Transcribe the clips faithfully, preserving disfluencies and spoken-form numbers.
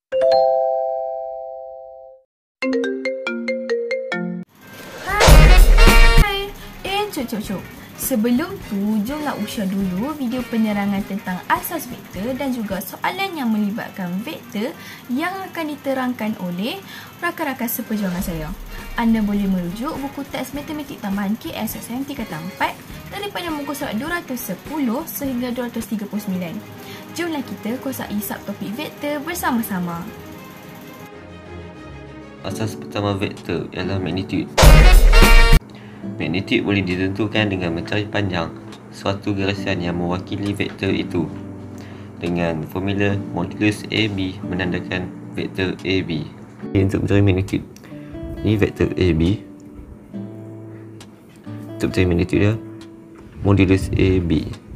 Hai. Eh, cuk cuk cuk. Sebelum tu, jomlah usah dulu video penerangan tentang asas vektor dan juga soalan yang melibatkan vektor yang akan diterangkan oleh rakan-rakan seperjuangan saya. Anda boleh merujuk buku teks matematik tambahan K S S M tingkatan empat daripada muka surat dua ratus sepuluh sehingga dua ratus tiga puluh sembilan. Jomlah kita kuasai subtopik vektor bersama-sama. Asas pertama vektor ialah magnitude. Magnitude boleh ditentukan dengan mencari panjang suatu garisan yang mewakili vektor itu dengan formula modulus A B menandakan vektor A B. Okay, untuk mencari magnitude, ini vektor A B. Untuk mencari magnitude dia, modulus A B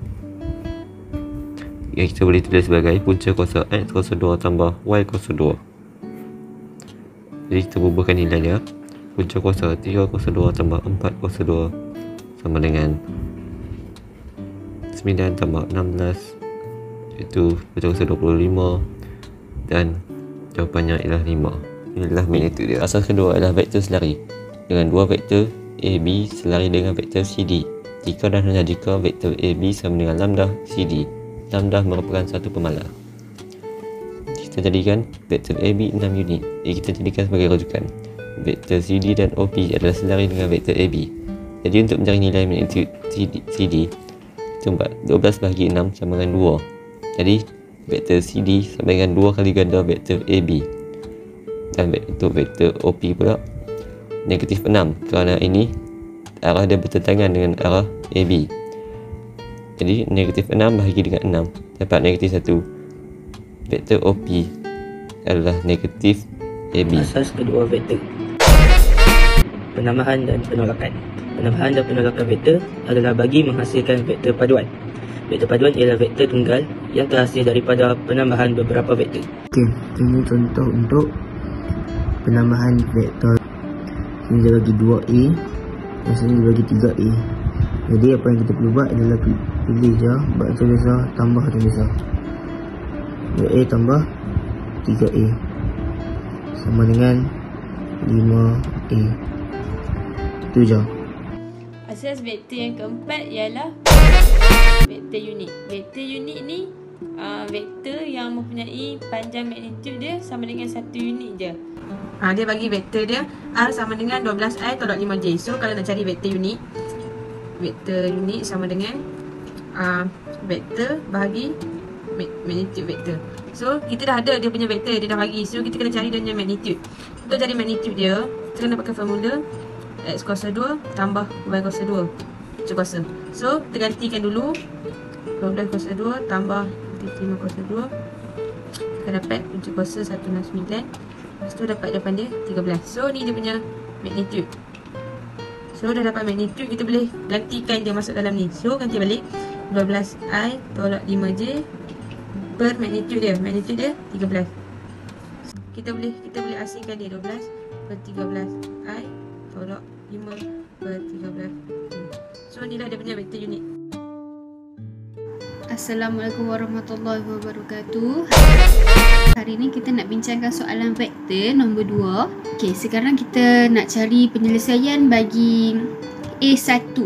yang kita boleh tulis sebagai punca kuasa X kuasa dua tambah Y kuasa dua. Jadi kita bubuhkan nilai dia. Punca kuasa tiga kuasa dua tambah empat kuasa dua sama dengan sembilan tambah enam belas, iaitu punca kuasa dua puluh lima, dan jawapannya ialah lima. Inilah magnitude dia. Asas kedua adalah vektor selari dengan dua vektor A B selari dengan vektor C D jika dan hanya jika vektor A B sama dengan lambda C D. Lambda merupakan satu pemalar. Kita jadikan vektor A B enam unit. Jadi kita jadikan sebagai rujukan. Vektor C D dan O P adalah selari dengan vektor A B. Jadi untuk mencari nilai magnitude C D, C D kita buat dua belas bahagi enam sama dengan dua. Jadi vektor C D sama dengan dua kali ganda vektor A B. Dan untuk vektor O P pula negatif enam, kerana ini arah dia bertentangan dengan arah A B. Jadi negatif enam bahagi dengan enam dapat negatif satu. Vektor O P adalah negatif A B. Asas kedua vektor, penambahan dan penolakan. Penambahan dan penolakan vektor adalah bagi menghasilkan vektor paduan. Vektor paduan ialah vektor tunggal yang terhasil daripada penambahan beberapa vektor. Okey, ini contoh untuk penambahan vektor. Sini dia bagi dua A dan sini dia bagi tiga A. Jadi apa yang kita perlu buat adalah pilih je baca besar tambah dan besar. dua A tambah tiga A sama dengan lima A. Itu je. Asas vektor yang keempat ialah vektor unit. Vektor unit ni uh, vektor yang mempunyai panjang magnitude dia sama dengan satu unit je. Ha, dia bagi vektor dia R sama dengan dua belas I tolak lima J. So kalau nak cari vektor unit, vektor unit sama dengan uh, vektor bahagi magnitude vektor. So kita dah ada dia punya vektor, dia dah bagi. So kita kena cari dia punya magnitude. Untuk cari magnitude dia, kita kena pakai formula X kuasa dua tambah Y kuasa dua punca kuasa. So kita gantikan dulu dua belas kuasa dua tambah lima kuasa dua, kita dapat punca kuasa seratus enam puluh sembilan. Lepas tu dapat jawapan dia tiga belas. So ni dia punya magnitude. So dah dapat magnitude, kita boleh gantikan dia masuk dalam ni. So ganti balik dua belas I tolak lima J per magnitude dia. Magnitude dia tiga belas. Kita boleh kita boleh asingkan dia dua belas per tiga belas I tolak lima per tiga belas. So inilah dia punya vektor unit. Assalamualaikum warahmatullahi wabarakatuh. Hari ni kita nak bincangkan soalan vektor nombor dua. Okey, sekarang kita nak cari penyelesaian bagi A satu.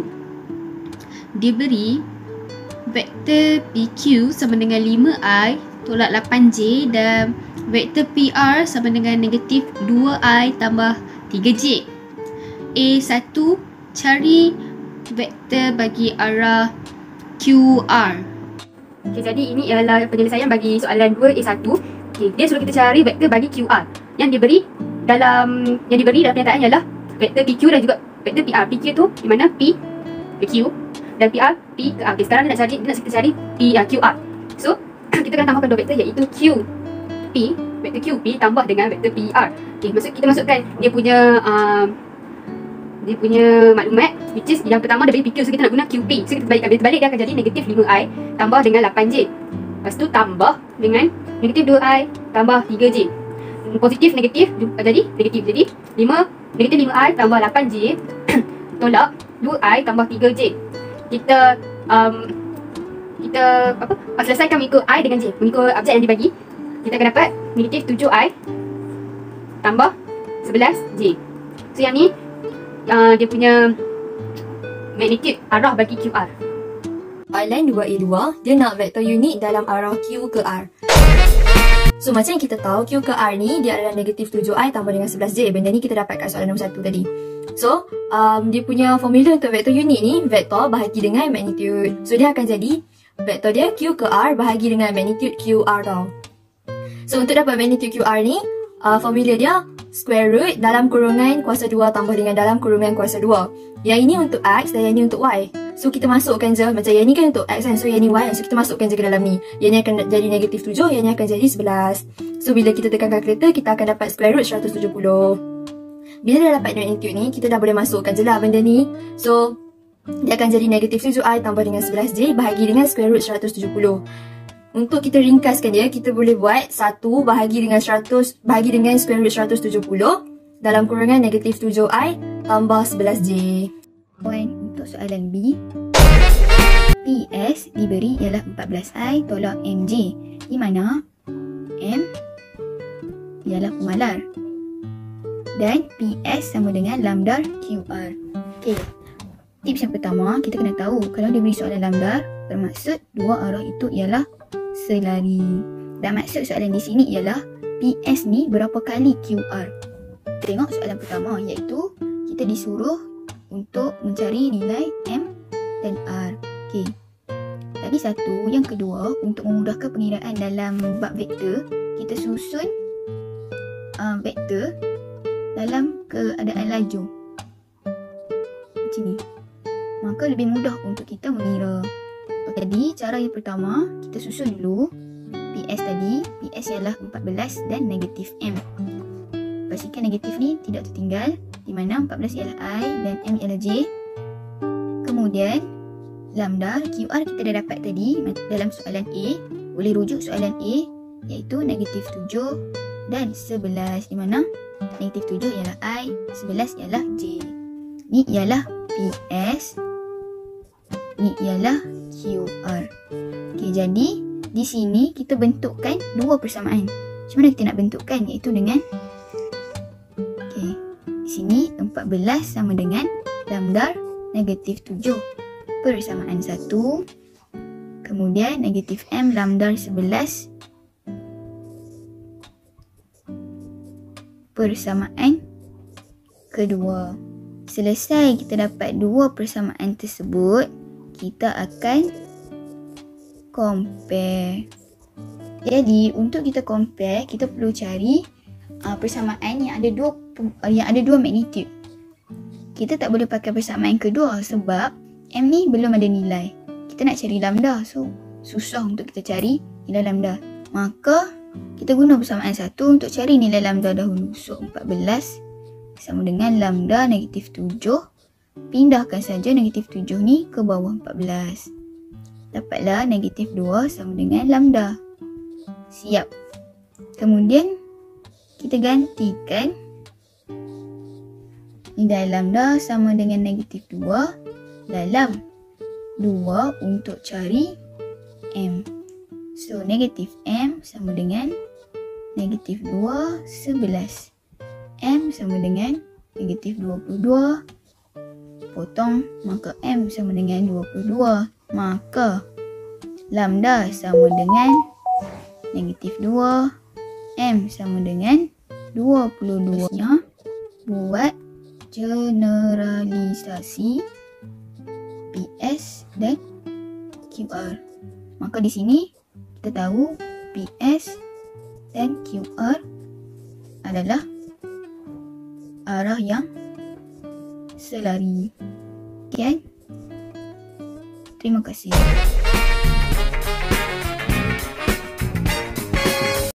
Diberi vektor P Q sama dengan lima I tolak lapan J dan vektor P R sama dengan negatif dua I tambah tiga J. A satu, cari vektor bagi arah Q R. Okay, jadi ini ialah penyelesaian bagi soalan dua A satu. Okay, dia suruh kita cari vektor bagi Q R. Yang diberi dalam yang diberi dalam pernyataan ialah vektor P Q dan juga vektor P R. P Q tu di mana P ke Q dan P R P ke R. Okay, sekarang dia nak cari dia nak kita cari P uh, Q R. So kita akan tambahkan dua vektor iaitu Q P, vektor Q P tambah dengan vektor P R. Okay, maksud kita masukkan dia punya uh, dia punya maklumat, which is yang pertama dia bagi P Q, so kita nak guna Q P. So kita balikkan, bila balik dia akan jadi negatif lima I tambah dengan lapan J. Lepas tu tambah dengan negatif dua I tambah tiga J. Positif negatif jadi negatif, jadi lima negatif lima I tambah lapan J tolak dua I tambah tiga J. Kita um, kita apa selesaikan mengikut I dengan J, mengikut abjad yang dibagi. kita akan dapat negatif tujuh I tambah sebelas J. So yang ni uh, dia punya magnitude arah bagi Q R. Soalan dua A dua, dia nak vektor unit dalam arah Q ke R. So macam yang kita tahu, Q ke R ni dia adalah negatif tujuh I tambah dengan sebelas J. Benda ni kita dapat kat soalan nombor satu tadi. So um, dia punya formula untuk vektor unit ni, vektor bahagi dengan magnitude. So dia akan jadi vektor dia Q ke R bahagi dengan magnitude Q R tau. So untuk dapat magnitude Q R ni, uh, formula dia square root dalam kurungan kuasa dua tambah dengan dalam kurungan kuasa dua. Yang ini untuk X dan yang ini untuk Y. So kita masukkan je, macam yang ni kan untuk X kan, so yang ni Y, so kita masukkan je ke dalam ni. Yang ni akan jadi negatif tujuh, yang ni akan jadi sebelas. So bila kita tekan kalkulator, kita akan dapat square root seratus tujuh puluh. Bila dah dapat magnitude ni, kita dah boleh masukkan je lah benda ni. So dia akan jadi negatif tujuh I tambah dengan sebelas J bahagi dengan square root seratus tujuh puluh. Untuk kita ringkaskan dia, kita boleh buat satu bahagi dengan seratus bahagi dengan square root seratus tujuh puluh dalam kurungan negatif tujuh I tambah sebelas J. Poin untuk soalan B. P S diberi ialah empat belas I tolak M J, di mana M ialah pemalar dan P S sama dengan lambda Q R. Okey. Tips yang pertama, kita kena tahu kalau dia beri soalan lambda, bermaksud dua arah itu ialah selari. Dan maksud soalan di sini ialah P S ni berapa kali Q R. Tengok soalan pertama, iaitu kita disuruh untuk mencari nilai M dan R. Okey. Tadi satu. Yang kedua, untuk memudahkan pengiraan dalam bab vektor, kita susun uh, vektor dalam keadaan laju. Macam ni. Maka lebih mudah untuk kita mengira. Jadi, cara yang pertama, kita susun dulu P S tadi. P S ialah empat belas dan negatif M. Pastikan negatif ni tidak tertinggal, di mana empat belas ialah I dan M ialah J. Kemudian lambda Q R kita dah dapat tadi dalam soalan A. Boleh rujuk soalan A, iaitu negatif tujuh dan sebelas, di mana negatif tujuh ialah I, sebelas ialah J. Ni ialah P S, ni ialah Q R. Okey, jadi di sini kita bentukkan dua persamaan. Macam mana kita nak bentukkan, iaitu dengan di sini empat belas sama dengan lambda negatif tujuh persamaan satu. Kemudian negatif M lambda sebelas persamaan kedua. Selesai kita dapat dua persamaan tersebut, kita akan compare. Jadi untuk kita compare, kita perlu cari uh, persamaan yang ada dua uh, yang ada dua magnitude. Kita tak boleh pakai persamaan kedua sebab M ni belum ada nilai. Kita nak cari lambda, so susah untuk kita cari nilai lambda. Maka kita guna persamaan satu untuk cari nilai lambda dahulu. So empat belas sama dengan lambda negatif tujuh. Pindahkan saja negatif tujuh ni ke bawah empat belas. Dapatlah negatif dua sama dengan lambda. Siap. Kemudian kita gantikan nilai lambda sama dengan negatif dua dalam dua untuk cari M. So negatif M sama dengan negatif dua, sebelas. M sama dengan negatif dua puluh dua. Potong, maka M sama dengan dua puluh dua. Maka lambda sama dengan negatif dua. M sama dengan dua puluh dua. Ya, buat generalisasi P S dan Q R. Maka di sini kita tahu P S dan Q R adalah arah yang selari. Okay? Terima kasih.